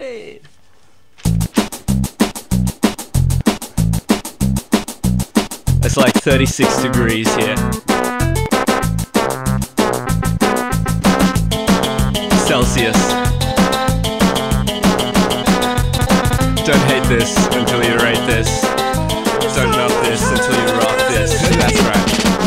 Hey. It's like 36 degrees here. Celsius. Don't hate this until you rate this. Don't love this until you rock this. That's right.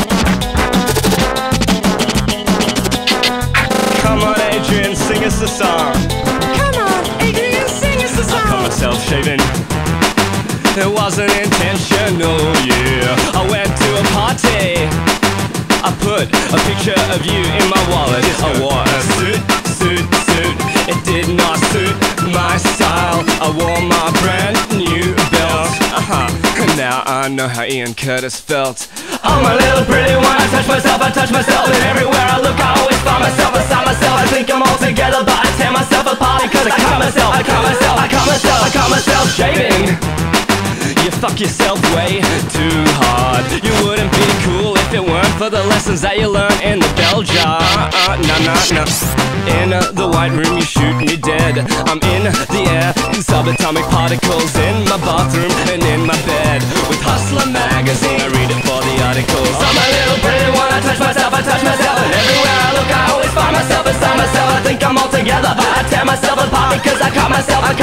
Come on, Adrian, sing us a song. Come on, Adrian, sing us a I caught song. myself shaving. It wasn't intentional, yeah. I went to a party. I put a picture of you in my wallet. I wore a suit. It did not suit my style. I wore my brand new belt. Now I know how Ian Curtis felt. Oh, my little pretty one, I touch myself, and everywhere I look I always find myself beside myself. I think I'm all together, but I tear myself apart because I caught myself shaving. You fuck yourself way too hard. You wouldn't be cool if it weren't for the lessons that you learn in the bell jar. No. In the white room you shoot me dead. I'm in the air, in subatomic particles, in my bathroom and in my bed. With Hustler magazine I read it for the articles. I'm a little pretty one, I touch myself, and everywhere I look I always find myself beside myself. I think I'm all together, but I tear myself apart because I caught myself. I'm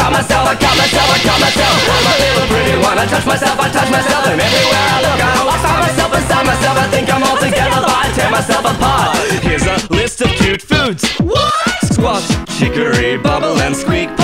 a little pretty one, I touch myself, and everywhere I look I always find myself beside myself. I think I'm all together, but I tear myself apart. Here's a list of cute foods. What? Squash, chicory, bubble and squeak.